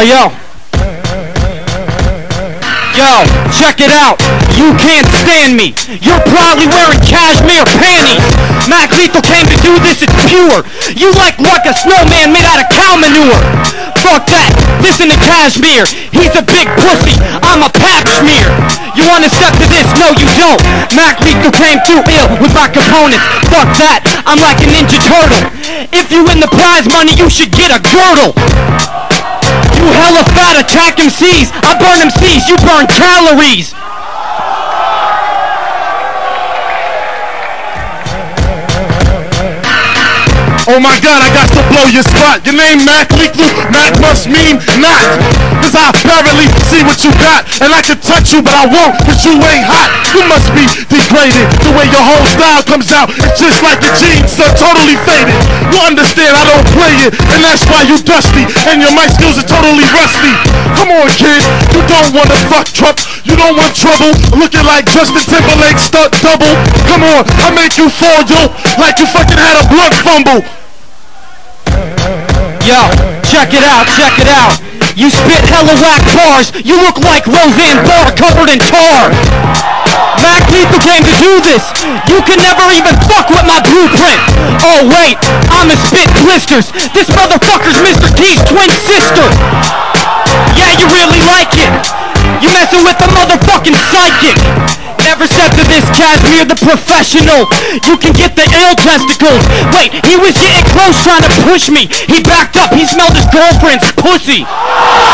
Yo. Yo, check it out. You can't stand me. You're probably wearing cashmere panties. Mac Lethal came to do this, it's pure. You like a snowman made out of cow manure. Fuck that, this isn't cashmere. He's a big pussy, I'm a pap smear. You wanna step to this? No you don't. Mac Lethal came too ill with my components. Fuck that, I'm like a Ninja Turtle. If you win the prize money, you should get a girdle. You hella fat, attack MCs. I burn MCs, you burn calories. Oh my God, I got to blow your spot. Your name Mac Lethal, Mac must mean not. Cause I apparently see what you got. And I can touch you, but I won't, cause you ain't hot. You must be degraded. The way your whole style comes out, it's just like your jeans, so totally faded. You understand, I don't play it, and that's why you dusty. And your mic skills are totally rusty. Come on, kid, you don't wanna fuck Trump. You don't want trouble, looking like Justin Timberlake stunt double. Come on, I make you fall, yo, like you fucking had a blood fumble. Yo, check it out, check it out. You spit hella whack bars. You look like Roseanne Barr covered in tar. Mac Lethal came to do this. You can never even fuck with my blueprint. Oh wait, I'ma spit blisters. This motherfucker's Mr. T's twin sister. Yeah, you really like it. You messing with the motherfucking psychic. Never step to this Cashmere the professional. You can get the ill testicles. Wait, he was getting close trying to push me. He backed up, he smelled his girlfriend's pussy.